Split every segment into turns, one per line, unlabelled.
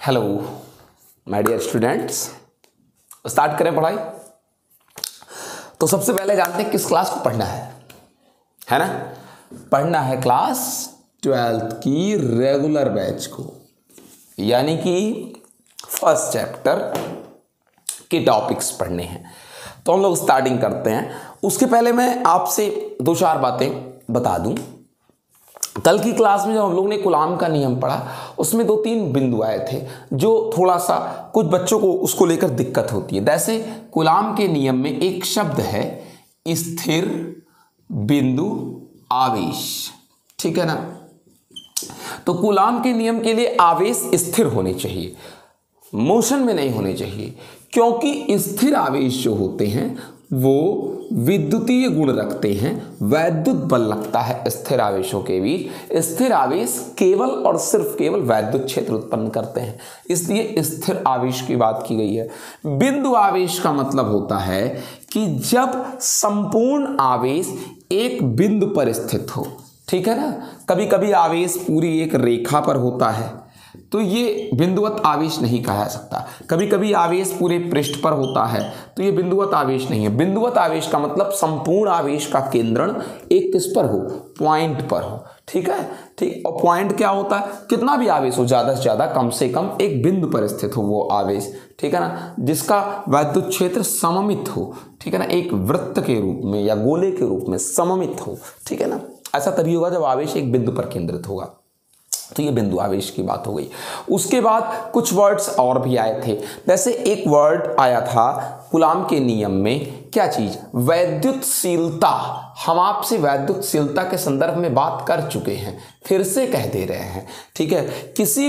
Hello my dear students, start करें पढ़ाई। तो सबसे पहले जानते हैं किस क्लास को पढ़ना है ना। पढ़ना है क्लास 12th की रेगुलर बैच को, यानी कि फर्स्ट चैप्टर के टॉपिक्स पढ़ने हैं। तो हम लोग स्टार्टिंग करते हैं। उसके पहले मैं आपसे दो चार बातें बता दूं। कल की क्लास में जब हम लोग ने कूलाम का नियम पढ़ा, उसमें दो तीन बिंदु आए थे जो थोड़ा सा कुछ बच्चों को उसको लेकर दिक्कत होती है। जैसे कूलाम के नियम में एक शब्द है स्थिर बिंदु आवेश, ठीक है ना। तो कूलाम के नियम के लिए आवेश स्थिर होने चाहिए, मोशन में नहीं होने चाहिए, क्योंकि स्थिर आवेश जो होते हैं वो विद्युतीय गुण रखते हैं, वैद्युत बल लगता है स्थिर आवेशों के बीच। स्थिर आवेश केवल और सिर्फ केवल वैद्युत क्षेत्र उत्पन्न करते हैं, इसलिए स्थिर आवेश की बात की गई है। बिंदु आवेश का मतलब होता है कि जब संपूर्ण आवेश एक बिंदु पर स्थित हो, ठीक है ना। कभी कभी आवेश पूरी एक रेखा पर होता है तो ये बिंदुवत आवेश नहीं कहा जा सकता। कभी कभी आवेश पूरे पृष्ठ पर होता है तो ये बिंदुवत आवेश नहीं है। बिंदुवत आवेश का मतलब संपूर्ण आवेश का केंद्रण एक किस पर हो, पॉइंट पर हो, ठीक है। ठीक, और पॉइंट क्या होता है, कितना भी आवेश हो, ज्यादा से ज्यादा कम से कम एक बिंदु पर स्थित हो वो आवेश, ठीक है ना, जिसका वैद्युत क्षेत्र सममित हो, ठीक है ना, एक वृत्त के रूप में या गोले के रूप में सममित हो, ठीक है ना। ऐसा तभी होगा जब आवेश एक बिंदु पर केंद्रित होगा। तो ये बिंदु आवेश की बात हो गई। उसके बाद कुछ वर्ड्स और भी आए थे। जैसे एक वर्ड आया था कूलाम के नियम में, क्या चीज, वैद्युतशीलता। हम आपसे वैद्युतशीलता के संदर्भ में बात कर चुके हैं, फिर से कह दे रहे हैं, ठीक है। किसी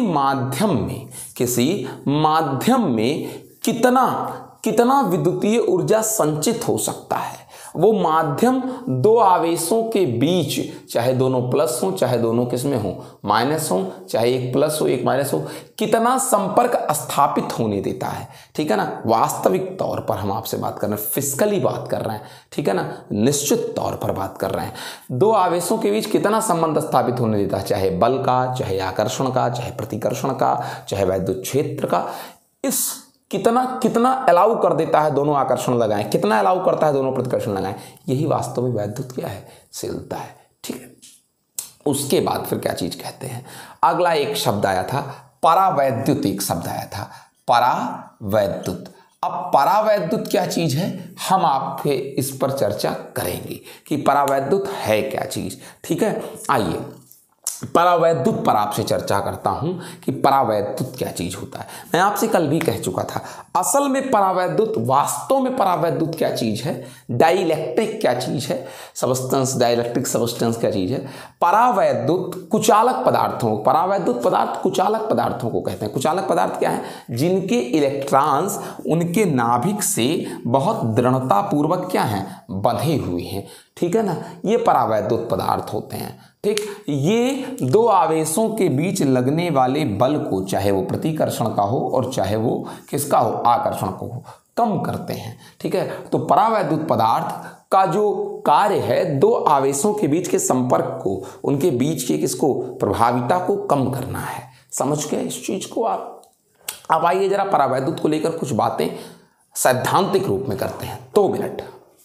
माध्यम में कितना विद्युतीय ऊर्जा संचित हो सकता है, वो माध्यम दो आवेशों के बीच, चाहे दोनों प्लस हो चाहे दोनों किसमें हो, माइनस हो, चाहे एक प्लस हो एक माइनस हो, कितना संपर्क स्थापित होने देता है, ठीक है ना। वास्तविक तौर पर हम आपसे बात कर रहे हैं, फिजिकली बात कर रहे हैं, ठीक है ना, निश्चित तौर पर बात कर रहे हैं। दो आवेशों के बीच कितना संबंध स्थापित होने देता है, चाहे बल का, चाहे आकर्षण का, चाहे प्रतिकर्षण का, चाहे वैद्युत क्षेत्र का। इस कितना अलाउ कर देता है दोनों आकर्षण लगाएं, कितना अलाउ करता है दोनों प्रतिकर्षण लगाएं, यही वास्तव में वैद्युत क्या है, शीलता है, ठीक है। उसके बाद फिर क्या चीज कहते हैं, अगला एक शब्द आया था परावैद्युत। एक शब्द आया था परावैद्युत। अब परावैद्युत क्या चीज है, हम आपके इस पर चर्चा करेंगे कि परावैद्युत है क्या चीज, ठीक है। आइए परावैद्युत पर आपसे चर्चा करता हूं कि परावैद्युत क्या चीज होता है। मैं आपसे कल भी कह चुका था, असल में परावैद्युत, वास्तव में परावैद्युत क्या चीज है, डाइलेक्ट्रिक क्या चीज है, सबस्टेंस, डाइलेक्ट्रिक सबस्टेंस क्या चीज है। परावैद्युत कुचालक पदार्थों, परावैद्युत पदार्थ कुचालक पदार्थों को कहते हैं। कुचालक पदार्थ क्या है, जिनके इलेक्ट्रॉन्स उनके नाभिक से बहुत दृढ़ता पूर्वक क्या है, बंधे हुए हैं, ठीक है ना। ये परावैद्युत पदार्थ होते हैं, ठीक। ये दो आवेशों के बीच लगने वाले बल को, चाहे वो प्रतिकर्षण का हो और चाहे वो किसका हो, आकर्षण को हो, कम करते हैं, ठीक है। तो परावैद्युत पदार्थ का जो कार्य है, दो आवेशों के बीच के संपर्क को, उनके बीच के किसको, प्रभाविता को कम करना है। समझ गए इस चीज को आप। अब आइए जरा परावैद्युत को लेकर कुछ बातें सैद्धांतिक रूप में करते हैं। 2 मिनट।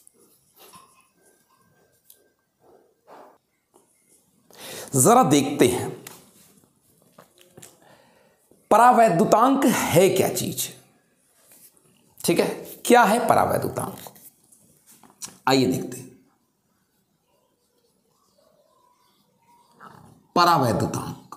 जरा देखते हैं परावैद्युतांक है क्या चीज, ठीक है। क्या है परावैद्युतांक, आइए देखते हैं। परावैद्युतांक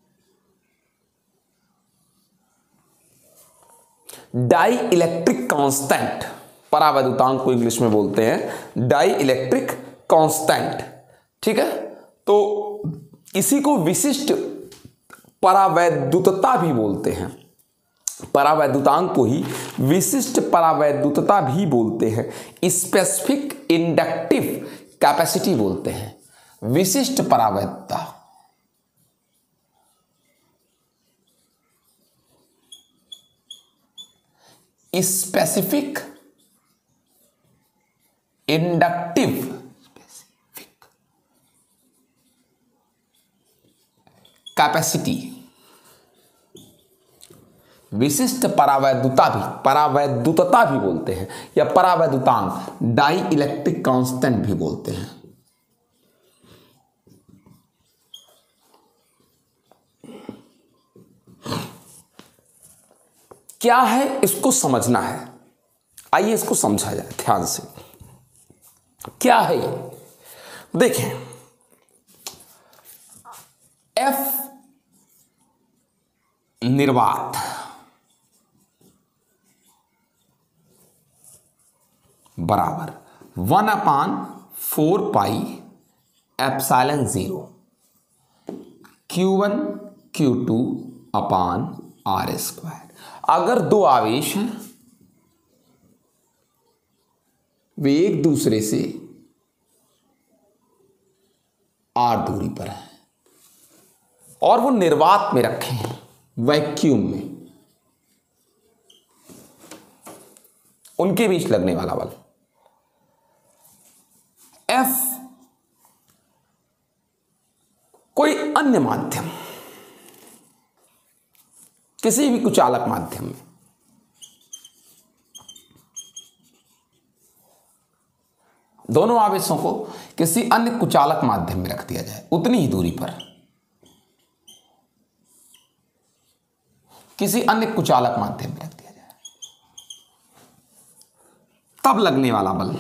डाई इलेक्ट्रिक कांस्टेंट, परावैद्युतांक को इंग्लिश में बोलते हैं डाई इलेक्ट्रिक कांस्टेंट, ठीक है। तो इसी को विशिष्ट परावैद्युतता भी बोलते हैं। परावैद्युतांक को ही विशिष्ट परावैद्युतता भी बोलते हैं, स्पेसिफिक इंडक्टिव कैपेसिटी बोलते हैं। विशिष्ट परावैद्युता, स्पेसिफिक इंडक्टिव कैपेसिटी, विशिष्ट परावैद्युतता भी बोलते हैं या परावैद्युतांक, डाई इलेक्ट्रिक कांस्टेंट भी बोलते हैं। क्या है इसको समझना है, आइए इसको समझा जाए ध्यान से। क्या है ये? देखें, F निर्वात बराबर 1/4 pi epsilon 0 Q1 Q2 upon R square. अगर दो आवेश हैं, वे एक दूसरे से r दूरी पर हैं और वो निर्वात में रखे हैं, वैक्यूम में, उनके बीच लगने वाला बल F कोई अन्य माध्यम, किसी भी कुचालक माध्यम में दोनों आवेशों को किसी अन्य कुचालक माध्यम में रख दिया जाए उतनी ही दूरी पर, किसी अन्य कुचालक माध्यम में रख दिया जाए, तब लगने वाला बल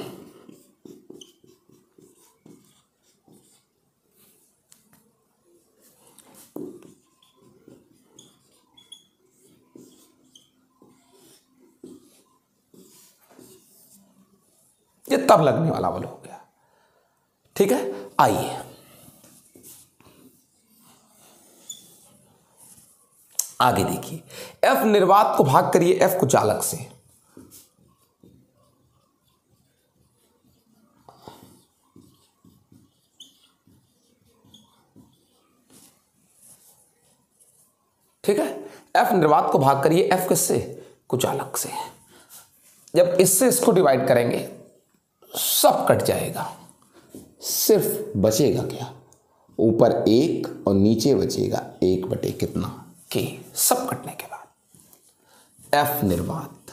ये तब लगने वाला बल हो गया। ठीक है, आइए आगे देखिए। F निर्वात को भाग करिए F कुचालक से, ठीक है, F निर्वात को भाग करिए F किससे? कुचालक से। जब इससे इसको डिवाइड करेंगे सब कट जाएगा, सिर्फ बचेगा क्या? ऊपर 1 और नीचे बचेगा 1 बटे कितना के। सब कटने के बाद F निर्वात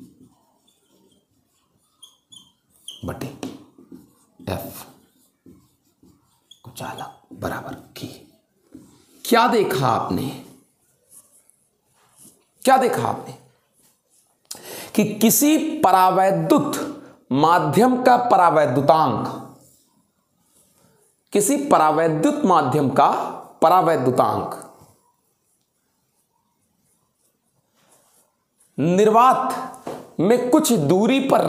बटे F कुचालक बराबर की। क्या देखा आपने? क्या देखा आपने कि किसी परावैद्युत माध्यम का परावैद्युतांक, किसी परावैद्युत माध्यम का परावैद्युतांक निर्वात में कुछ दूरी पर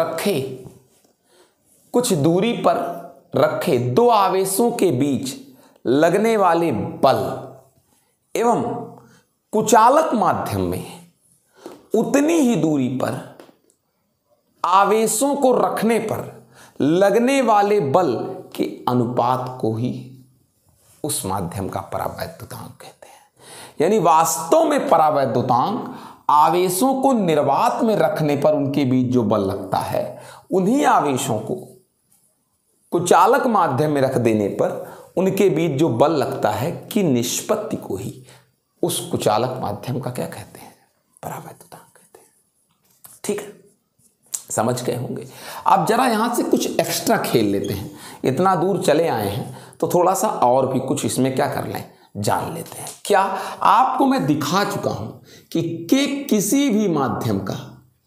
रखे दो आवेशों के बीच लगने वाले बल एवं कुचालक माध्यम में उतनी ही दूरी पर आवेशों को रखने पर लगने वाले बल के अनुपात को ही उस माध्यम का परावैद्युतांक कहते हैं। यानी वास्तव में परावैद्युतांक आवेशों को निर्वात में रखने पर उनके बीच जो बल लगता है, उन्हीं आवेशों को कुचालक माध्यम में रख देने पर उनके बीच जो बल लगता है कि निष्पत्ति को ही उस कुचालक माध्यम का क्या कहते हैं? परावैद्युतांक कहते हैं। ठीक है, समझ गए होंगे। अब जरा यहां से कुछ एक्स्ट्रा खेल लेते हैं। इतना दूर चले आए हैं तो थोड़ा सा और भी कुछ इसमें क्या कर लें, जान लेते हैं। क्या आपको मैं दिखा चुका हूं कि किसी भी माध्यम का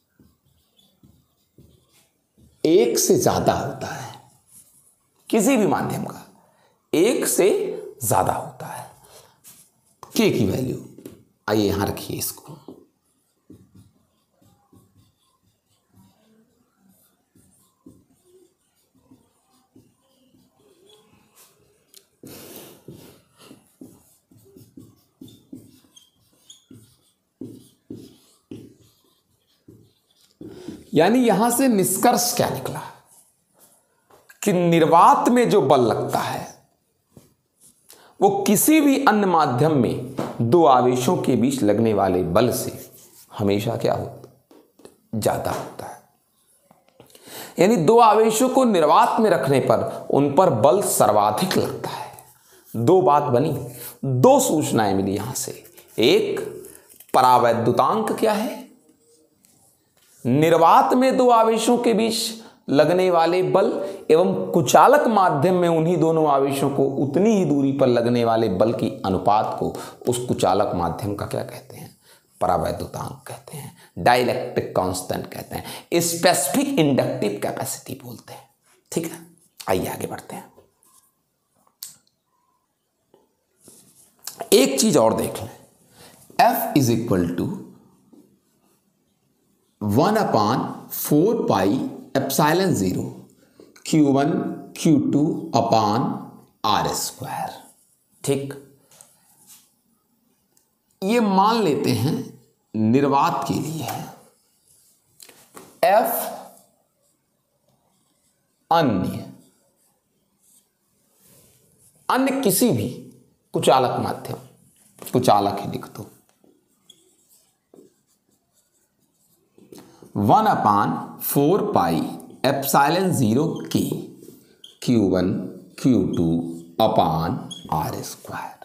एक से ज्यादा होता है, किसी भी माध्यम का एक से ज्यादा होता है। के की वैल्यू आइए यहां रखिए इसको, यानी यहां से निष्कर्ष क्या निकला कि निर्वात में जो बल लगता है वो किसी भी अन्य माध्यम में दो आवेशों के बीच लगने वाले बल से हमेशा क्या होता, ज्यादा होता है। यानी दो आवेशों को निर्वात में रखने पर उन पर बल सर्वाधिक लगता है। दो बात बनी, दो सूचनाएं मिली यहां से। एक, परावैद्युतांक क्या है? निर्वात में दो आवेशों के बीच लगने वाले बल एवं कुचालक माध्यम में उन्हीं दोनों आवेशों को उतनी ही दूरी पर लगने वाले बल की अनुपात को उस कुचालक माध्यम का क्या कहते हैं? परावैद्युतांक कहते हैं, डाइलेक्ट्रिक कांस्टेंट कहते हैं, स्पेसिफिक इंडक्टिव कैपेसिटी बोलते हैं। ठीक है, आइए आगे बढ़ते हैं। एक चीज और देख लें, F is equal to 1/4πε0 Q1 Q2 upon R square. ठीक, ये मान लेते हैं निर्वात के लिए है। F अन्य किसी भी कुचालक माध्यम, कुचालक ही लिख दो, 1/4πε0 K Q1 Q2 upon R square.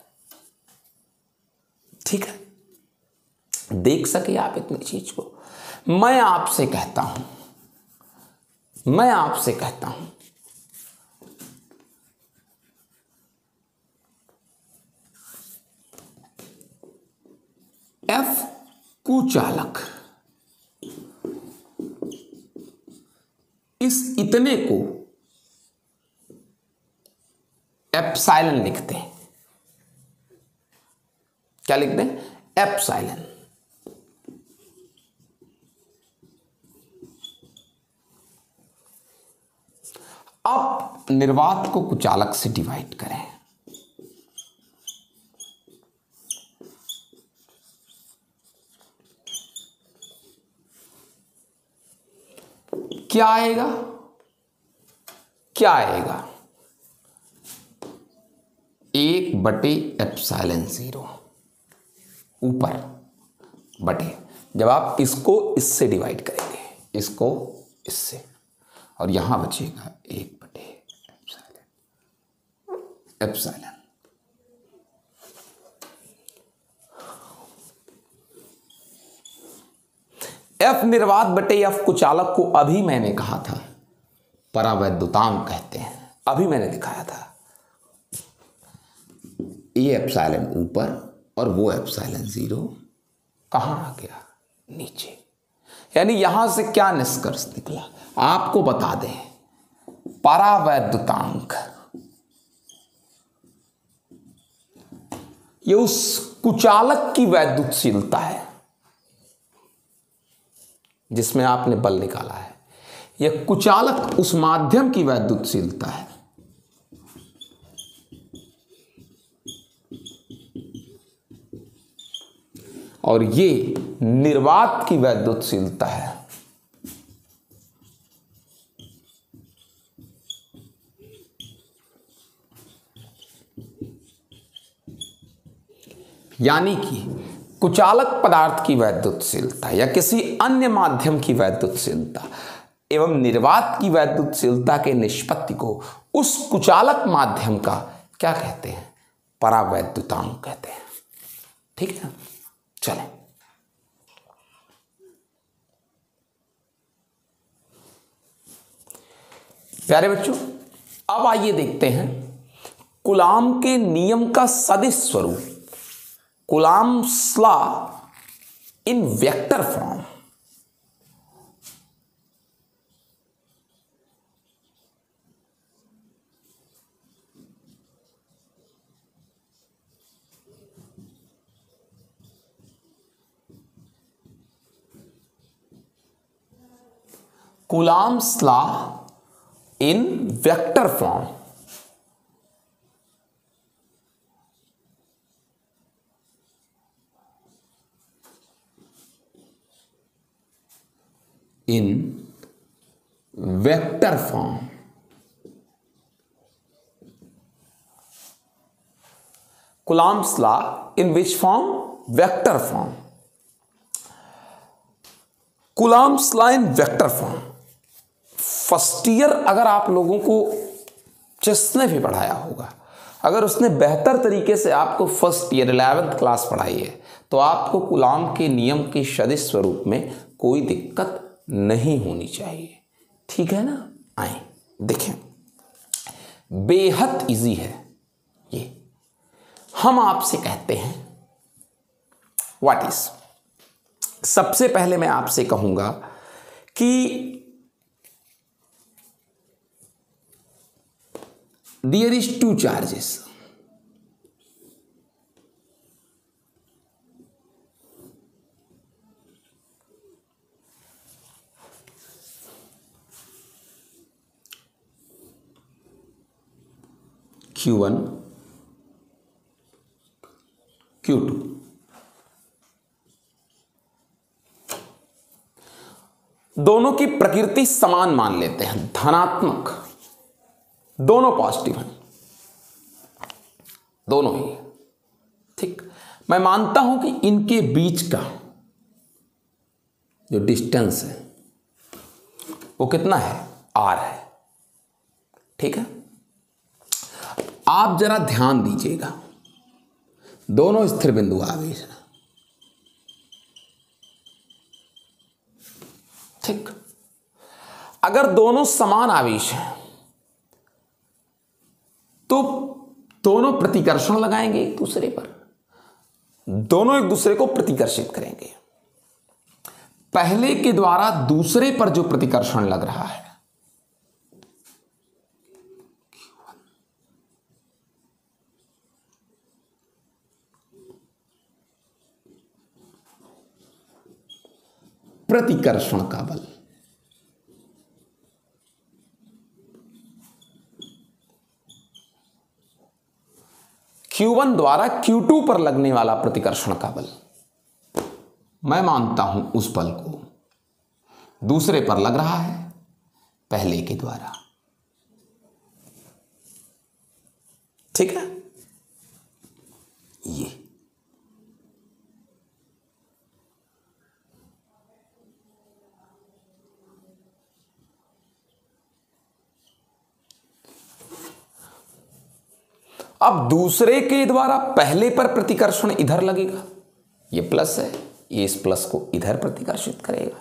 ठीक है, देख सके आप इतनी चीज को। मैं आपसे कहता हूं F कुचालक, इस इतने को एप्सिलॉन लिखते हैं। क्या लिखते हैं? एप्सिलॉन। अब निर्वात को कुचालक से डिवाइड करें। क्या आएगा? 1/ε0 ऊपर बटे, जब आप इसको इससे डिवाइड करेंगे, इसको इससे, और यहां बचेगा 1/ε। F निर्वात बटे F कुचालक को अभी मैंने कहा था परावैद्युतांक कहते हैं, अभी मैंने दिखाया था। ये एप्सिलॉन ऊपर और वो ε0 कहां आ गया? नीचे। यानी यहां से क्या निष्कर्ष निकला? आपको बता दें, परावैद्युतांक ये उस कुचालक की वैद्युतशीलता है जिसमें आपने बल निकाला है। यह कुचालक उस माध्यम की वैद्युतशीलता है और ये निर्वात की वैद्युतशीलता है। यानी कि कुचालक पदार्थ की वैद्युतशीलता या किसी अन्य माध्यम की वैद्युतशीलता एवं निर्वात की वैद्युतशीलता के निष्पत्ति को उस कुचालक माध्यम का क्या कहते हैं? परावैद्युतांक कहते हैं। ठीक है, चलें। प्यारे बच्चों, अब आइए देखते हैं कूलाम के नियम का सदिश स्वरूप, Coulomb's law in vector form. Coulomb's law in vector form. In vector form. Coulomb's law in which form? Vector form. Coulomb's law in vector form first year अगर आप लोगों को जिसने भी पढ़ाया होगा, अगर उसने बेहतर तरीके से आपको फर्स्ट ईयर 11th क्लास पढ़ाई है तो आपको कूलॉम के नियम के सदिश स्वरूप में कोई दिक्कत नहीं होनी चाहिए। ठीक है ना। आए देखें, बेहद इजी है ये। हम आपसे कहते हैं व्हाट इज, सबसे पहले मैं आपसे कहूंगा कि there is two charges. Q1 Q2। दोनों की प्रकृति समान मान लेते हैं, धनात्मक, दोनों पॉजिटिव हैं, दोनों ही। ठीक, मैं मानता हूं कि इनके बीच का जो डिस्टेंस है वो कितना है, R है। ठीक है, आप जरा ध्यान दीजिएगा, दोनों स्थिर बिंदु आवेश हैं। ठीक, अगर दोनों समान आवेश हैं तो दोनों प्रतिकर्षण लगाएंगे एक दूसरे पर, दोनों एक दूसरे को प्रतिकर्षित करेंगे। पहले के द्वारा दूसरे पर जो प्रतिकर्षण लग रहा है प्रतिकर्षण का बल, Q1 द्वारा Q2 पर लगने वाला प्रतिकर्षण का बल, मैं मानता हूं उस बल को दूसरे पर लग रहा है पहले के द्वारा। ठीक है, ये अब दूसरे के द्वारा पहले पर प्रतिकर्षण इधर लगेगा, ये प्लस है, ये इस प्लस को इधर प्रतिकर्षित करेगा।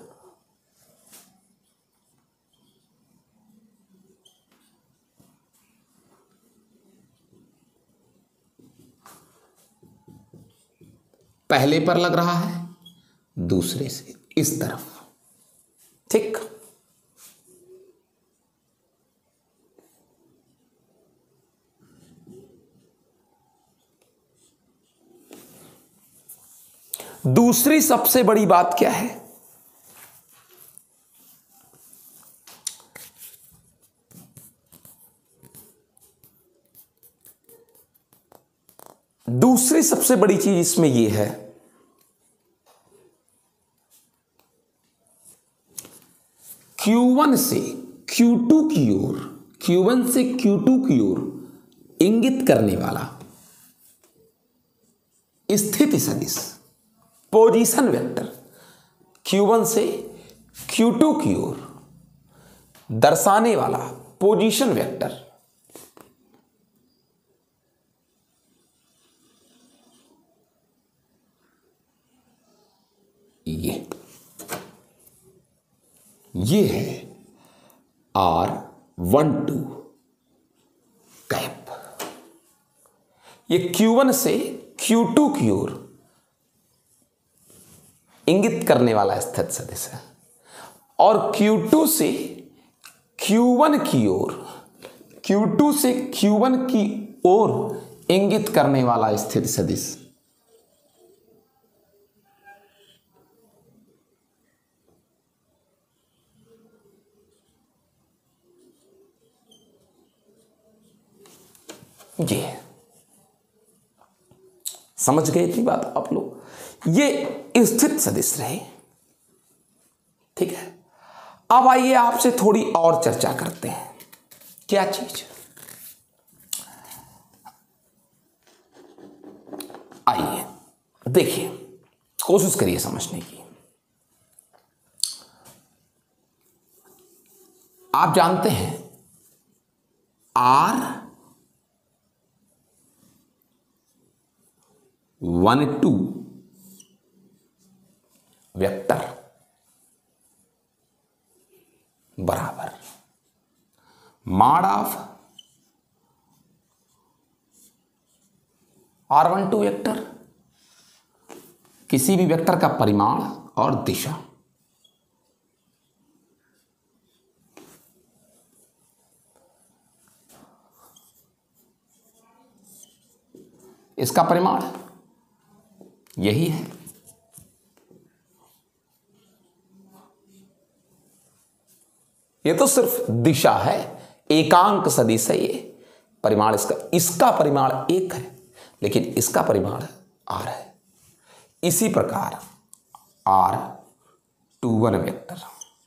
पहले पर लग रहा है दूसरे से इस तरफ। ठीक, दूसरी सबसे बड़ी बात क्या है, दूसरी सबसे बड़ी चीज इसमें यह है Q1 से Q2 की ओर, Q1 से Q2 की ओर इंगित करने वाला स्थिति सदिश, पोजीशन वेक्टर, Q1 से Q2 की ओर दर्शाने वाला पोजीशन वेक्टर, ये है R12 कैप। ये Q1 से Q2 की ओर इंगित करने वाला स्थित सदिश है और Q2 से Q1 की ओर, Q2 से Q1 की ओर इंगित करने वाला स्थित सदिश ये है। समझ गए इतनी बात आप लोग, ये स्थित सदिश रहे। ठीक है, अब आइए आपसे थोड़ी और चर्चा करते हैं। क्या चीज, आइए देखिए, कोशिश करिए समझने की। आप जानते हैं R 1 2 वेक्टर बराबर मॉड ऑफ R12 वेक्टर, किसी भी वेक्टर का परिमाण और दिशा। इसका परिमाण यही है। ये तो सिर्फ दिशा है, एकांक सदिश है ये परिमाण इसका परिमाण 1 है, लेकिन इसका परिमाण R है। इसी प्रकार R21 वेक्टर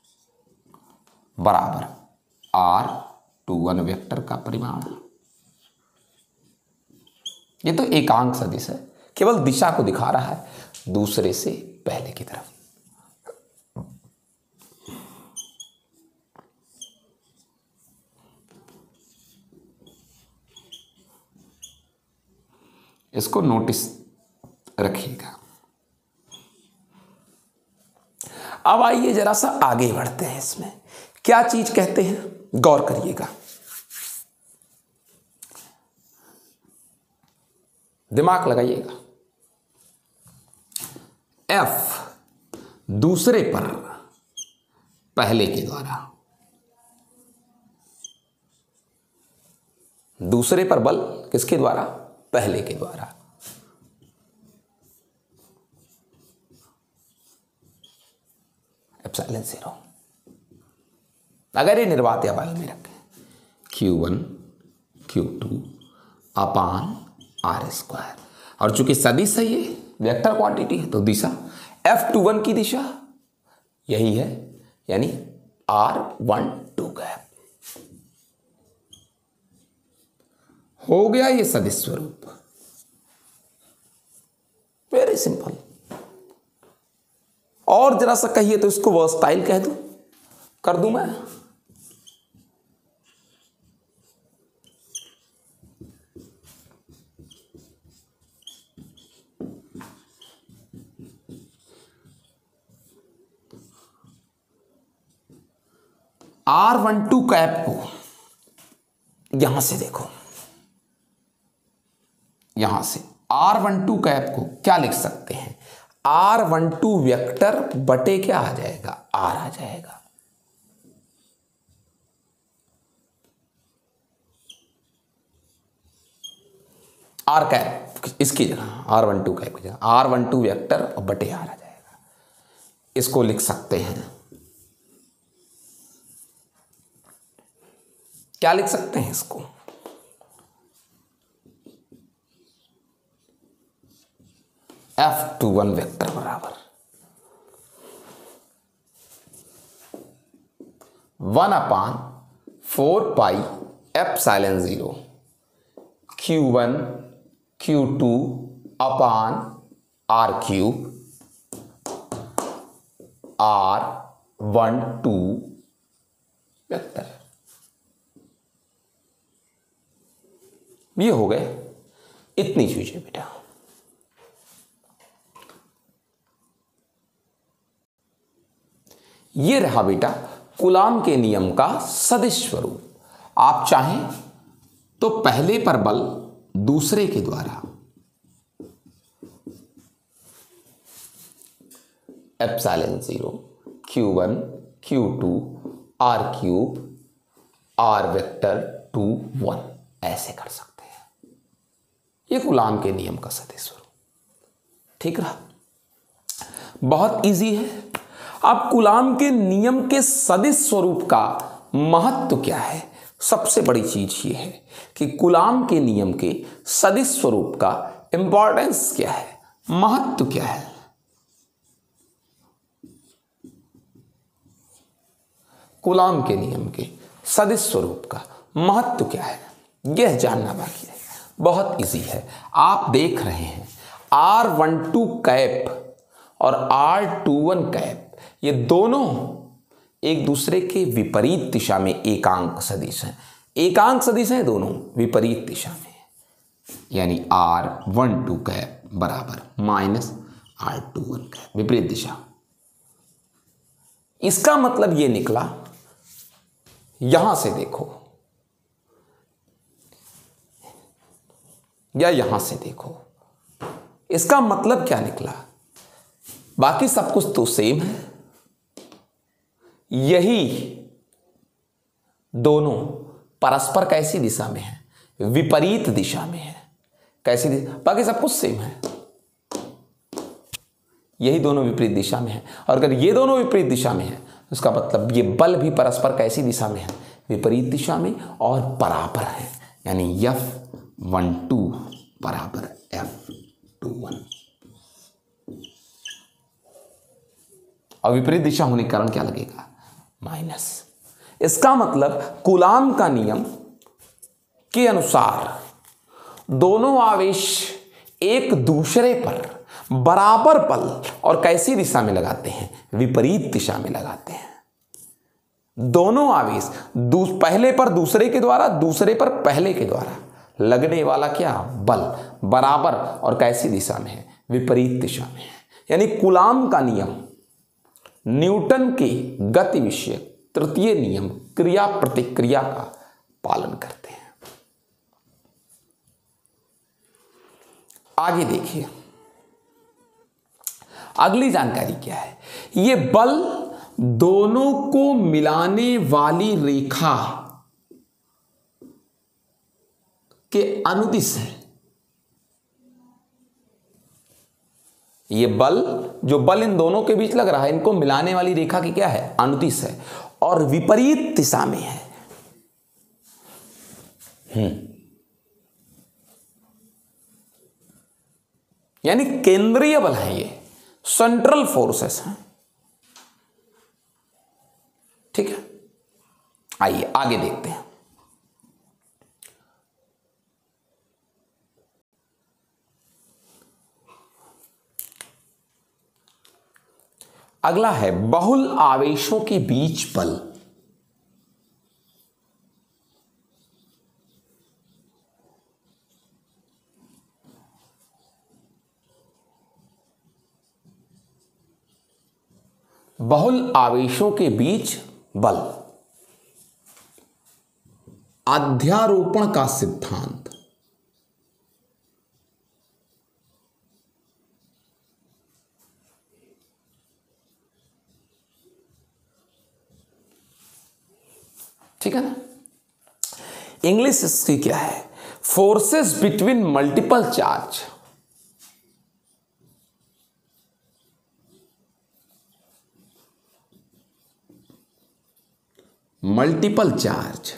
बराबर R21 वेक्टर का परिमाण। ये तो एकांक सदिश है, केवल दिशा को दिखा रहा है दूसरे से पहले की तरफ। इसको नोटिस रखिएगा। अब आइए जरा सा आगे बढ़ते हैं। इसमें क्या चीज कहते हैं, गौर करिएगा, दिमाग लगाइएगा। F दूसरे पर पहले के द्वारा, दूसरे पर बल किसके द्वारा, पहले के द्वारा। एप्सिलॉन 0 अगर ये निर्वात या बल में रखें Q1 Q2 अपान R², और चूंकि सदिश है ये वेक्टर क्वांटिटी है तो दिशा F21 की दिशा यही है, यानी R12 गैप। हो गया ये सदिश स्वरूप, वेरी सिंपल। और जरा सा कहिए तो इसको वर्सटाइल कह दूं, कर दूं मैं। R12 कैप को यहां से देखो, यहां से R12 कैप को क्या लिख सकते हैं, R12 वेक्टर बटे क्या आ जाएगा, R आ जाएगा। R कैप इसकी जगह R12 कैप की जगह R12 वेक्टर और बटे R आ जाएगा। इसको लिख सकते हैं, क्या लिख सकते हैं इसको, F21 वेक्टर बराबर 1/4 पाई एप्सिलॉन 0 Q1 Q2 अपान R³ R12 वेक्टर। ये हो गए इतनी चीजें बेटा। ये रहा बेटा कूलाम के नियम का सदिश स्वरूप। आप चाहें तो पहले पर बल दूसरे के द्वारा epsilon 0 Q1 Q2 R³ R vector 2 1 ऐसे कर सकते हैं। ये कूलाम के नियम का सदिश स्वरूप। ठीक रहा, बहुत इजी है। अब कूलाम के नियम के सदिश स्वरूप का महत्व क्या है, सबसे बड़ी चीज ये है कि कूलाम के नियम के सदिश स्वरूप का इंपॉर्टेंस क्या है, महत्व क्या है। कूलाम के नियम के सदिश स्वरूप का महत्व क्या है, यह जानना बाकी है। बहुत इजी है, आप देख रहे हैं R12 कैप और R21 कैप ये दोनों एक दूसरे के विपरीत दिशा में एकांक सदिश हैं। एकांक सदिश हैं दोनों, विपरीत दिशा में। यानी R12 कैप बराबर माइनस R21 कैप, विपरीत दिशा। इसका मतलब ये निकला, यहां से देखो या यहां से देखो, इसका मतलब क्या निकला, बाकी सब कुछ तो सेम है, यही दोनों परस्पर कैसी दिशा में है, विपरीत दिशा में है। कैसी दिशा, बाकी सब कुछ सेम है, यही दोनों विपरीत दिशा में है। और अगर ये दोनों विपरीत दिशा में है, उसका मतलब ये बल भी परस्पर कैसी दिशा में है, विपरीत दिशा में, और बराबर है, यानी F12 बराबर F21। और विपरीत दिशा होने के कारण क्या लगेगा, माइनस। इसका मतलब कूलाम का नियम के अनुसार दोनों आवेश एक दूसरे पर बराबर बल और कैसी दिशा में लगाते हैं, विपरीत दिशा में लगाते हैं। दोनों आवेश पहले पर दूसरे के द्वारा, दूसरे पर पहले के द्वारा लगने वाला क्या, बल बराबर और कैसी दिशा में है, विपरीत दिशा में है। यानी कूलाम का नियम न्यूटन के गति विषयक तृतीय नियम क्रिया प्रतिक्रिया का पालन करते हैं। आगे देखिए, अगली जानकारी क्या है, ये बल दोनों को मिलाने वाली रेखा के अनुदिश है। ये बल, जो बल इन दोनों के बीच लग रहा है, इनको मिलाने वाली रेखा की क्या है, अनुदिश है, और विपरीत दिशा में है। यानी केंद्रीय बल है, ये सेंट्रल फोर्सेस हैं। ठीक है, आइए आगे देखते हैं। अगला है बहुल आवेशों के बीच बल। बहुल आवेशों के बीच बल, अध्यारोपण का सिद्धांत। ठीक है ना, इंग्लिश इसकी क्या है, forces between multiple charge. Multiple charge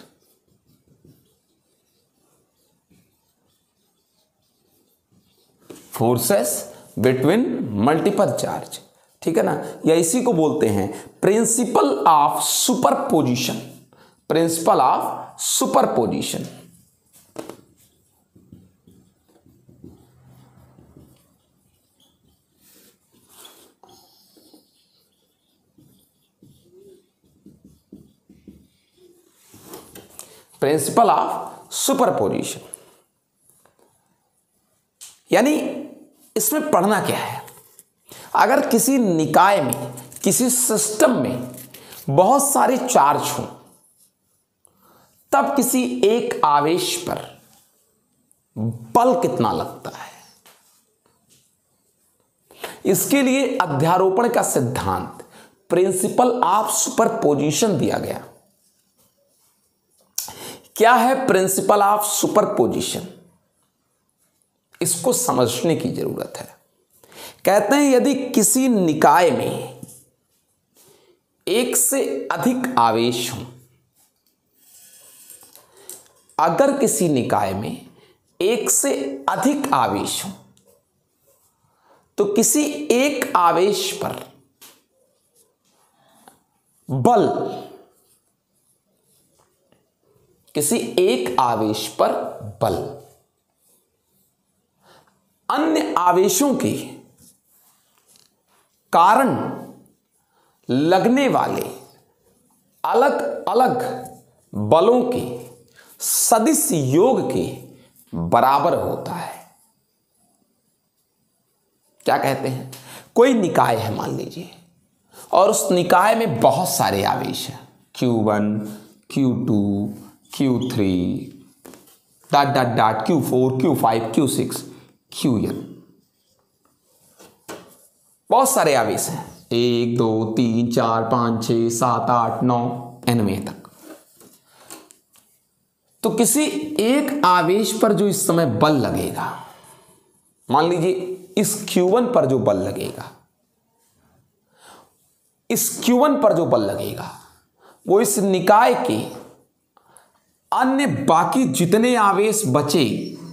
forces between multiple charge, ठीक है ना, या इसी को बोलते हैं principle of superposition. Principle of superposition. Principle of superposition, यानी इसमें पढ़ना क्या है, अगर किसी निकाय में, किसी सिस्टम में बहुत सारे चार्ज हों, तब किसी एक आवेश पर बल कितना लगता है, इसके लिए अध्यारोपण का सिद्धांत, प्रिंसिपल ऑफ सुपरपोजिशन दिया गया। क्या है प्रिंसिपल ऑफ सुपरपोजिशन, इसको समझने की जरूरत है। कहते हैं यदि किसी निकाय में एक से अधिक आवेश हों, अगर किसी निकाय में एक से अधिक आवेश हो, तो किसी एक आवेश पर बल, किसी एक आवेश पर बल अन्य आवेशों के कारण लगने वाले अलग अलग बलों के सदिश योग के बराबर होता है। क्या कहते हैं? कोई निकाय है मान लीजिए, और उस निकाय में बहुत सारे आवेश हैं, Q1, Q2, Q3 dot dot dot, Q4, Q5, Q6, Qn, बहुत सारे आवेश हैं, 1 2 3 4 5 6 7 8 9 nवें तक। तो किसी एक आवेश पर जो इस समय बल लगेगा, मान लीजिए इस Q1 पर जो बल लगेगा, इस Q1 पर जो बल लगेगा वो इस निकाय के अन्य बाकी जितने आवेश बचे,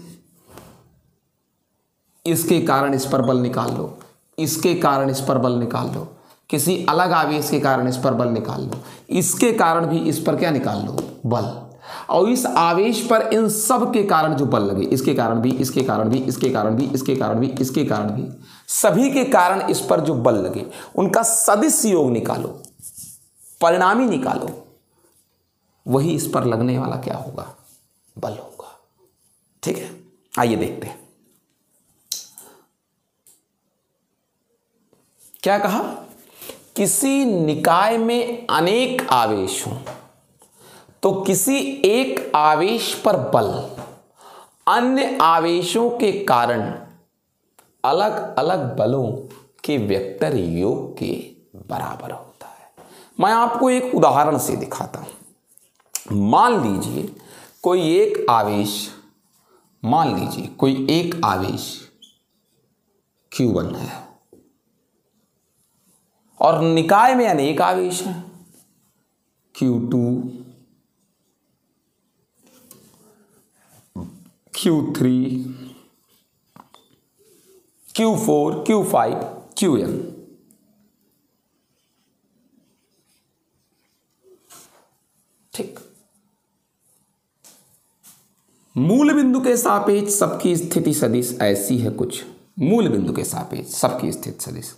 इसके कारण इस पर बल निकाल लो, इसके कारण इस पर बल निकाल लो, किसी अलग आवेश के कारण इस पर बल निकाल लो, इसके कारण भी इस पर क्या निकाल लो? बल। और इस आवेश पर इन सब के कारण जो बल लगे, इसके कारण भी, इसके कारण भी, इसके कारण भी, इसके कारण भी, इसके कारण भी, सभी के कारण इस पर जो बल लगे उनका सदिश योग निकालो, परिणामी निकालो, वही इस पर लगने वाला क्या होगा? बल होगा। ठीक है, आइए देखते हैं क्या कहा। किसी निकाय में अनेक आवेश हों तो किसी एक आवेश पर बल अन्य आवेशों के कारण अलग अलग बलों के वेक्टर योग के बराबर होता है। मैं आपको एक उदाहरण से दिखाता हूं। मान लीजिए कोई एक आवेश Q1 है और निकाय में अनेक आवेश हैं, Q2, Q3, Q4, Q5, Qn। ठीक, मूल बिंदु के सापेक्ष सबकी स्थिति सदिश ऐसी है कुछ। मूल बिंदु के सापेक्ष सबकी स्थिति सदिश,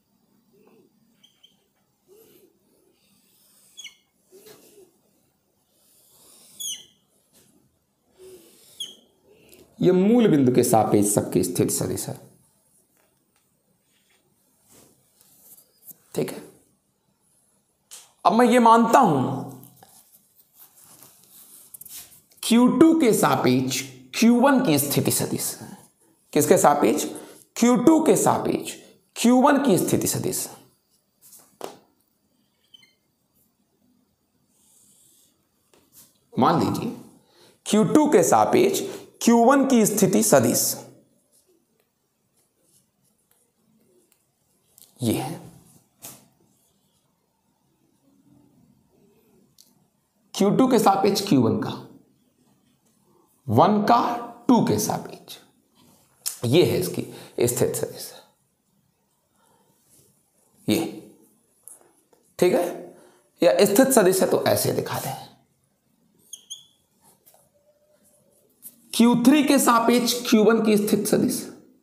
यह मूल बिंदु के सापेक्ष सबकी स्थिति सदिश है। ठीक है, अब मैं ये मानता हूं Q2 के सापेक्ष Q1 की स्थिति सदिश है। किसके सापेक्ष? Q2 के सापेक्ष Q1 की स्थिति सदिश। मान लीजिए Q2 के सापेक्ष Q1 की स्थिति सदिश ये है। Q2 के सापेक्ष Q1 का, 1 का 2 के सापेक्ष, ये है इसकी स्थिति सदिश, ये। ठीक है, या स्थिति सदिश है तो ऐसे दिखा दें। Q3 के सापेक्ष Q1 की स्थिति सदिश,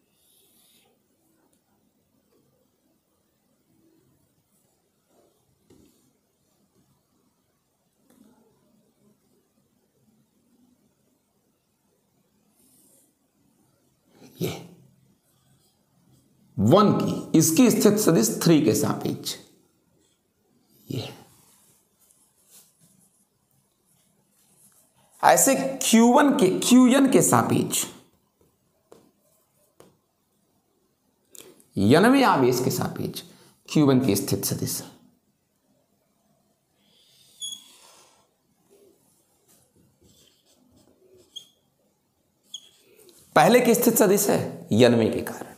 ये 1 की, इसकी स्थिति सदिश 3 के सापेक्ष, ये। ऐसे Qn के सापेक्ष nवें आवेश के सापेक्ष Q1 की स्थिति सदिश, पहले की स्थिति सदिश है nवें के कारण।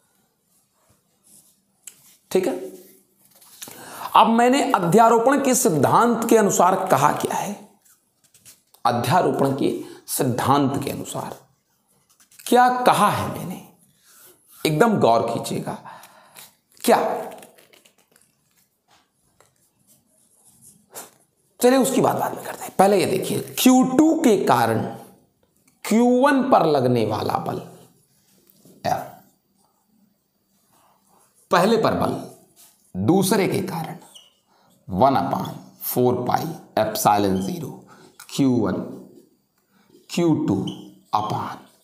ठीक है, अब मैंने अध्यारोपण के सिद्धांत के अनुसार कहा क्या है? अध्यारोपण के सिद्धांत के अनुसार क्या कहा है मैंने? एकदम गौर कीजिएगा। क्या? चलिए उसकी बात बाद में करते हैं, पहले ये देखिए Q2 के कारण Q1 पर लगने वाला बल F, पहले पर बल दूसरे के कारण 1/4 pi epsilon 0 Q1 Q2 upon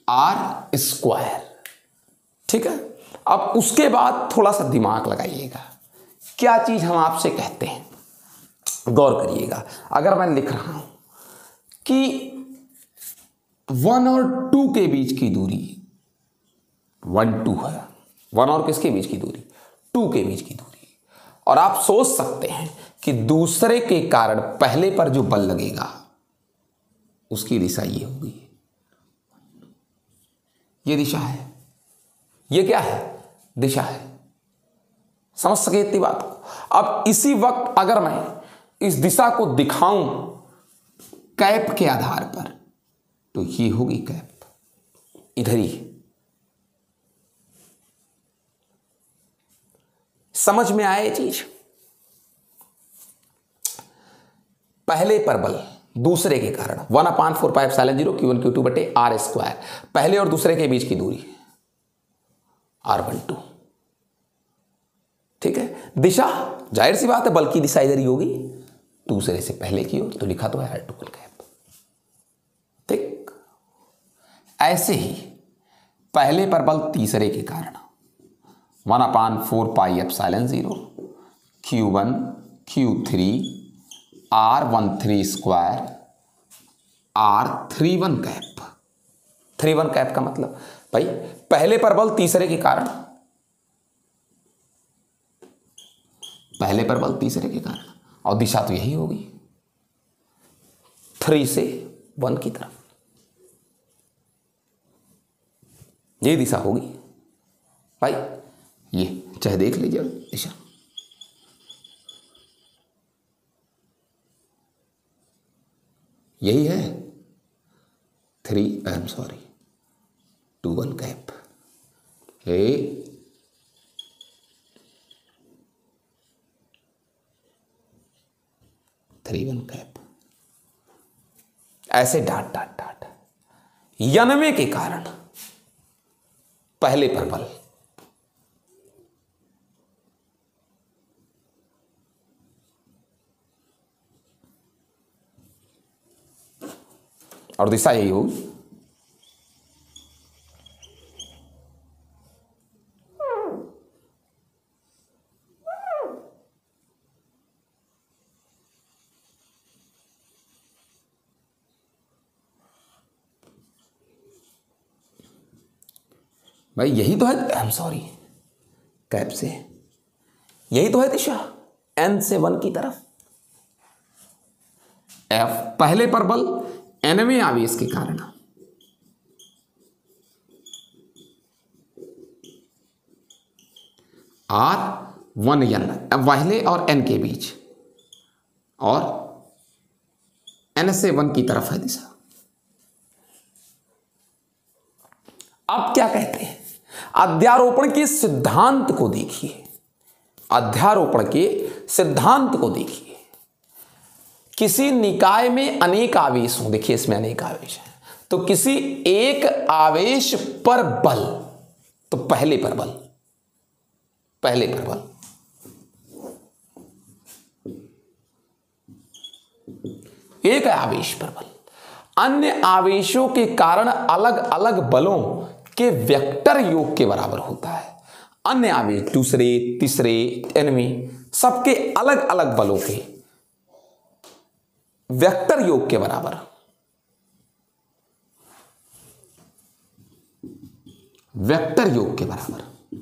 R square. ठीक है, अब उसके बाद थोड़ा सा दिमाग लगाइएगा, क्या चीज हम आपसे कहते हैं, गौर करिएगा। अगर मैं लिख रहा हूं कि 1 और 2 के बीच की दूरी 1 2 है, 1 और किसके बीच की दूरी, 2 के बीच की दूरी, और आप सोच सकते हैं कि दूसरे के कारण पहले पर जो बल लगेगा उसकी दिशा ये होगी, ये दिशा है, ये क्या है, दिशा है। समझ सके इतनी बात को। अब इसी वक्त अगर मैं इस दिशा को दिखाऊं कैप के आधार पर, तो ये होगी कैप, इधर ही। समझ में आए ये चीज। पहले पर बल दूसरे के कारण 1/4πε0 Q1 Q2 बटे आर स्क्वायर, पहले और दूसरे के बीच की दूरी R12। ठीक है, दिशा जाहिर सी बात है बल की दिशा इधर ही होगी, दूसरे से पहले की ओर, तो लिखा तो है R2 कैप। ठीक, ऐसे ही पहले पर बल तीसरे के कारण 1/4πε0 Q1 Q3 R13 square R31 cap. 31 cap का मतलब भाई पहले पर बल तीसरे के कारण, पहले पर बल तीसरे के कारण, और दिशा तो यही होगी 3 से 1 की तरफ, ये दिशा होगी भाई। ये चाहे देख लीजिए दिशा, यही है 2 1 कैप है। 3 1 कैप, ऐसे डाट डाट डाट। 91 के कारण पहले पर बल, और दिशा यही होगी। भाई यही तो है, आई एम सॉरी, कैप से यही तो है दिशा, n से 1 की तरफ। F पहले पर बल nवें आवेश के कारण, R1n पहले और n के बीच, और n से 1 की तरफ है दिशा। अब क्या कहते हैं, अध्यारोपण के सिद्धांत को देखिए, अध्यारोपण के सिद्धांत को देखिए। किसी निकाय में अनेक आवेश हों, देखिए इसमें अनेक आवेश हैं, तो किसी एक आवेश पर बल, तो पहले पर बल, पहले पर बल, एक आवेश पर बल, अन्य आवेशों के कारण अलग अलग बलों के वेक्टर योग के बराबर होता है। अन्य आवेश दूसरे तीसरे nवें सबके अलग अलग बलों के वेक्टर योग के बराबर, वेक्टर योग के बराबर।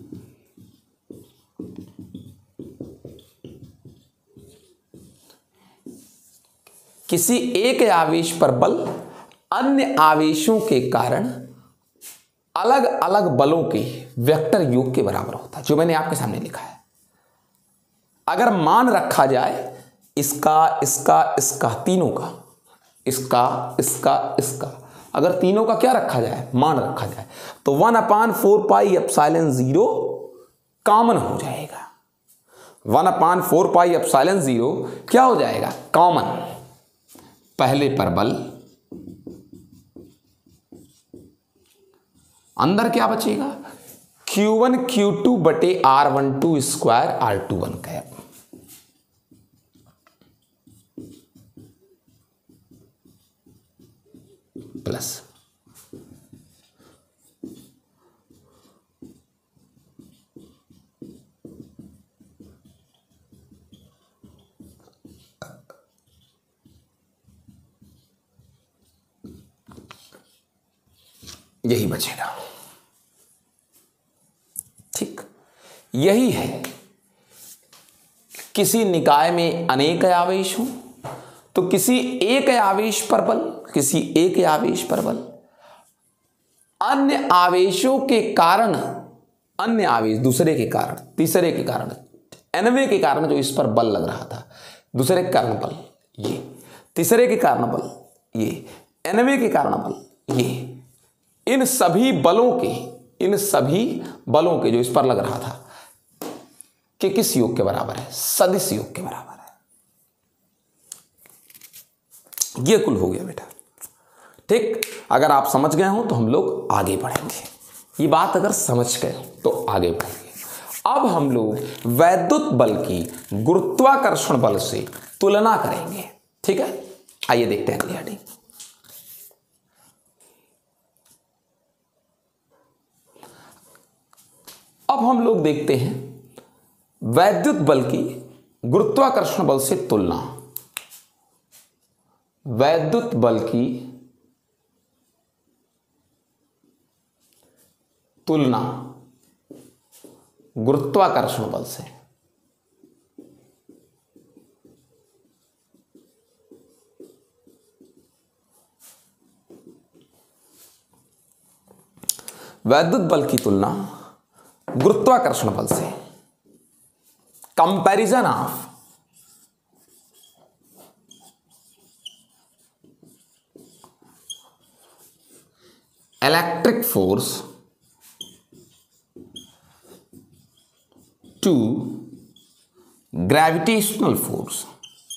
किसी एक आवेश पर बल अन्य आवेशों के कारण अलग अलग बलों के वेक्टर योग के बराबर होता है, जो मैंने आपके सामने लिखा है। अगर मान रखा जाए इसका इसका इसका तीनों का, इसका इसका इसका, अगर तीनों का क्या रखा जाए, मान रखा जाए, तो 1/4πε0 कॉमन हो जाएगा। 1/4πε0 क्या हो जाएगा, कॉमन। पहले पर बल, अंदर क्या बचेगा, Q1 Q2 बटे R12 square R21 cap, plus यही बचेगा। ठीक, यही है। किसी निकाय में अनेक आवेश हो तो किसी एक आवेश पर बल, किसी एक आवेश पर बल अन्य आवेशों के कारण, अन्य आवेश दूसरे के कारण, तीसरे के कारण, nवें के कारण जो इस पर बल लग रहा था, दूसरे के कारण बल ये, तीसरे के कारण बल ये, nवें के कारण बल ये, इन सभी बलों के जो इस पर लग रहा था कि किस योग के बराबर है? सदिश योग के बराबर है। ये कुल हो गया बेटा। ठीक, अगर आप समझ गए हो तो हम लोग आगे बढ़ेंगे। ये बात अगर समझ गए तो आगे बढ़ेंगे। अब हम लोग वैद्युत बल की गुरुत्वाकर्षण बल से तुलना करेंगे। ठीक है, आइए देखते हैं अगली हेडिंग। अब हम लोग देखते हैं वैद्युत बल की गुरुत्वाकर्षण बल से तुलना। वैद्युत बल की तुलना गुरुत्वाकर्षण बल से। वैद्युत बल की तुलना गुरुत्वाकर्षण बल से। Comparison of electric force to gravitational force.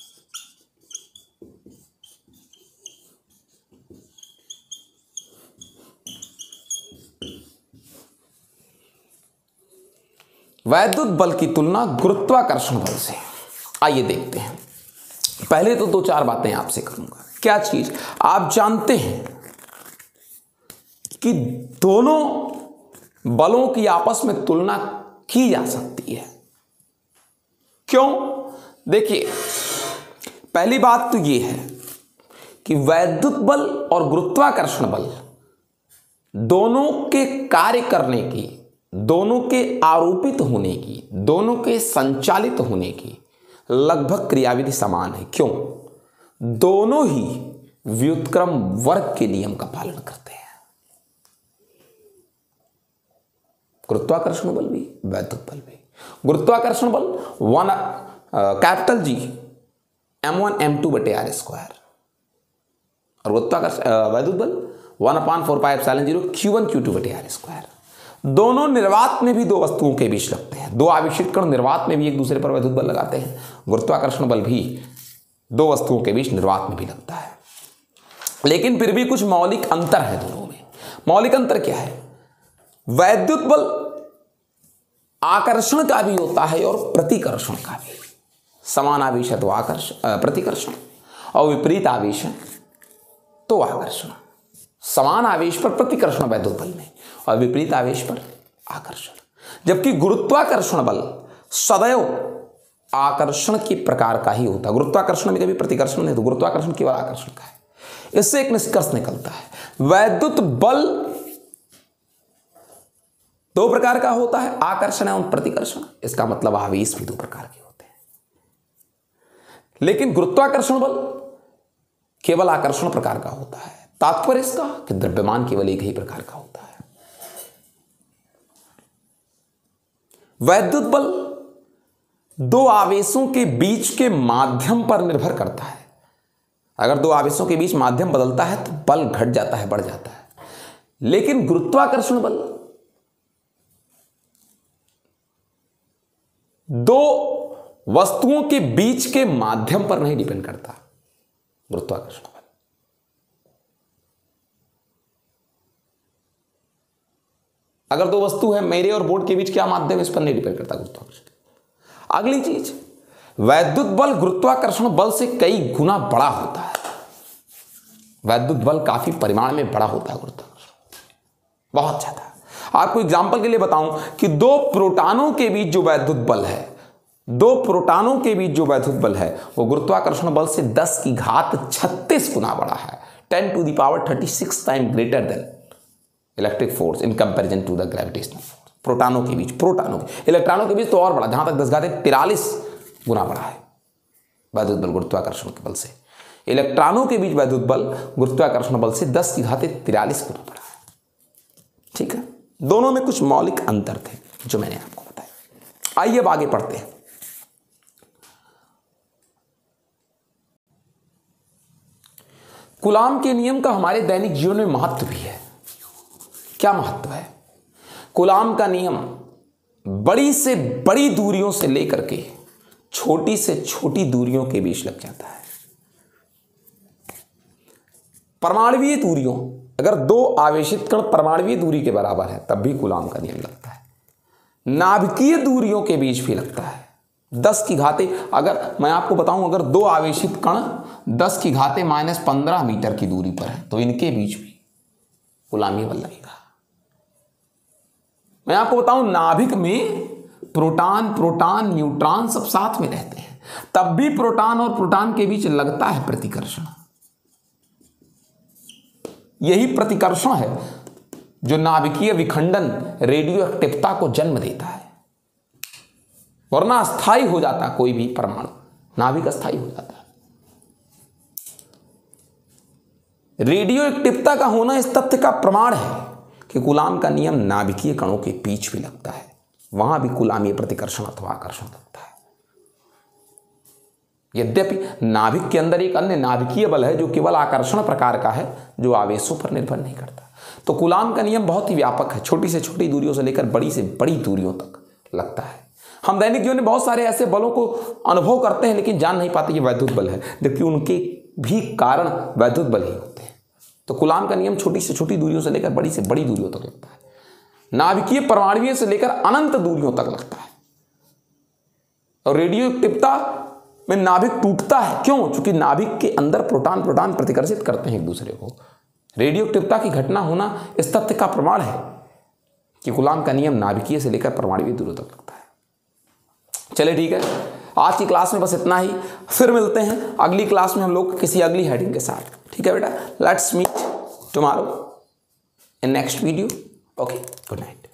वैद्युत बल की तुलना गुरुत्वाकर्षण बल से। आइए देखते हैं। पहले तो दो चार बातें आपसे करूंगा। क्या चीज? आप जानते हैं कि दोनों बलों की आपस में तुलना की जा सकती है। क्यों? देखिए, पहली बात तो यह है कि वैद्युत बल और गुरुत्वाकर्षण बल दोनों के कार्य करने की, दोनों के आरोपित होने की, दोनों के संचालित होने की लगभग क्रियाविधि समान है। क्यों? दोनों ही व्युत्क्रम वर्ग के नियम का पालन करते हैं। गुरुत्वाकर्षण बल भी, वैद्युत बल भी। गुरुत्वाकर्षण बल कैपिटल G m1 m2 बटे r स्क्वायर, और गुरुत्वाकर्षण वैद्युत बल 1/4πε0 q1 q2 बटे r स्क्वायर। दोनों निर्वात में भी दो वस्तुओं के बीच लगते हैं। दो आवेशित कण निर्वात में भी एक दूसरे पर वैद्युत बल लगाते हैं। गुरुत्वाकर्षण बल भी दो वस्तुओं के बीच निर्वात में भी लगता है। लेकिन फिर भी कुछ मौलिक अंतर है दोनों में। मौलिक अंतर क्या है? वैद्युत बल आकर्षण का भी होता है और प्रतिकर्षण का भी। समान आवेश है तो आकर्षण प्रतिकर्षण, और विपरीत आवेश है तो आकर्षण। समान आवेश पर प्रतिकर्षण वैद्युत बल में, और विपरीत आवेश पर आकर्षण। जबकि गुरुत्वाकर्षण बल सदैव आकर्षण के प्रकार का ही होता है। गुरुत्वाकर्षण में कभी प्रतिकर्षण नहीं, तो गुरुत्वाकर्षण केवल आकर्षण का है। इससे एक निष्कर्ष निकलता है, वैद्युत बल दो प्रकार का होता है, आकर्षण एवं प्रतिकर्षण। इसका मतलब आवेश भी दो प्रकार के होते हैं। लेकिन गुरुत्वाकर्षण बल केवल आकर्षण प्रकार का होता है। तात्पर्य इसका कि द्रव्यमान केवल एक ही प्रकार का होता है। वैद्युत बल दो आवेशों के बीच के माध्यम पर निर्भर करता है। अगर दो आवेशों के बीच माध्यम बदलता है तो बल घट जाता है, बढ़ जाता है। लेकिन गुरुत्वाकर्षण बल दो वस्तुओं के बीच के माध्यम पर नहीं डिपेंड करता। गुरुत्वाकर्षण बल अगर दो वस्तु है, मेरे और बोर्ड के बीच क्या माध्यम, इस पर नहीं डिपेंड करता गुरुत्वाकर्षण। अगली चीज, वैद्युत बल गुरुत्वाकर्षण बल से कई गुना बड़ा होता है। वैद्युत बल काफी परिमाण में बड़ा होता है गुरुत्वाकर्षण, बहुत ज्यादा। आपको एग्जांपल के लिए बताऊं कि दो प्रोटॉनों के बीच जो वैद्युत बल है, दो प्रोटॉनों के बीच जो वैद्युत बल है, वो गुरुत्वाकर्षण बल से 10 की घात 36 गुना बड़ा है। 10 to the power 36 time greater than electric force in comparison to the gravitational force. प्रोटॉनों के बीच, इलेक्ट्रॉनों के बीच तो और बड़ा, जहां तक 10⁻43 गुना बड़ा है वैद्युत बल गुरुत्वाकर्षण के बल से। इलेक्ट्रॉनों के बीच वैद्युत बल गुरुत्वाकर्षण बल से 10⁻43 गुना बड़ा है। ठीक है, दोनों में कुछ मौलिक अंतर थे जो मैंने आपको बताया। आइए अब आगे पढ़ते हैं। कूलाम के नियम का हमारे दैनिक जीवन में महत्व भी है। क्या महत्व है? कूलाम का नियम बड़ी से बड़ी दूरियों से लेकर के छोटी से छोटी दूरियों के बीच लग जाता है। परमाणुवीय दूरियों, अगर दो आवेशित कण परमाणुवीय दूरी के बराबर है तब भी कूलाम का नियम लगता है। नाभिकीय दूरियों के बीच भी लगता है। 10⁻, अगर मैं आपको बताऊं, अगर दो आवेशित कण 10⁻⁻15 मीटर की दूरी पर है तो इनके बीच भी कूलामीय बल लगेगा। मैं आपको बताऊं, नाभिक में प्रोटॉन, न्यूट्रॉन सब साथ में रहते हैं, तब भी प्रोटॉन और प्रोटॉन के बीच लगता है प्रतिकर्षण। यही प्रतिकर्षण है जो नाभिकीय विखंडन, रेडियो एक्टिवता को जन्म देता है। वरना अस्थायी हो जाता कोई भी परमाणु, नाभिक अस्थायी हो जाता है। रेडियो एक्टिवता का होना इस तथ्य का प्रमाण है कि कूलाम का नियम नाभिकीय कणों के बीच भी लगता है, वहां भी कूलामीय प्रतिकर्षण अथवा आकर्षण लगता है। यद्यपि नाभिक के अंदर एक अन्य नाभिकीय बल है जो केवल आकर्षण प्रकार का है, जो आवेशों पर निर्भर नहीं करता। तो कूलाम का नियम बहुत ही व्यापक है, छोटी से छोटी दूरियों से लेकर बड़ी से बड़ी दूरियों तक लगता है। हम दैनिक जीवन में बहुत सारे ऐसे बलों को अनुभव करते हैं लेकिन जान नहीं पाते कि वैद्युत बल है, जबकि उनके भी कारण वैद्युत बल ही होते हैं। तो कूलाम का नियम छोटी से छोटी दूरियों से लेकर बड़ी से बड़ी दूरियों तक लगता है। नाभिकीय परमाणुवीय से लेकर अनंत दूरियों तक लगता है। और रेडियो एक्टिवता में नाभिक टूटता है, क्यों? क्योंकि नाभिक के अंदर प्रोटॉन प्रतिकर्षित करते हैं एक दूसरे को। रेडियो एक्टिवता की घटना होना इस तथ्य का प्रमाण है कि कूलाम का नियम नाभिकीय से लेकर परमाणुवीय दूरियों तक लगता है। चलिए ठीक है, आज की क्लास में बस इतना ही। फिर मिलते हैं अगली क्लास में हम लोग किसी अगली हेडिंग के साथ। ठीक है बेटा, let's meet tomorrow in next video. Okay, good night.